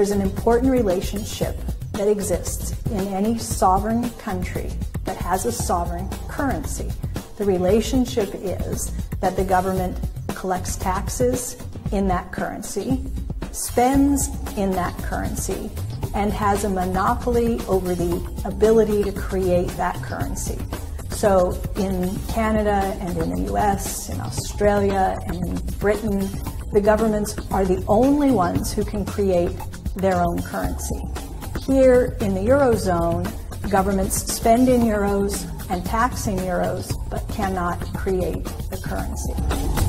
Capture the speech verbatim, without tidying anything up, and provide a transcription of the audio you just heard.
is an important relationship that exists in any sovereign country that has a sovereign currency. The relationship is that the government collects taxes in that currency, spends in that currency, and has a monopoly over the ability to create that currency. So in Canada and in the U S, in Australia and in Britain, the governments are the only ones who can create their own currency. Here in the Eurozone, governments spend in euros and tax in euros, but cannot create the currency.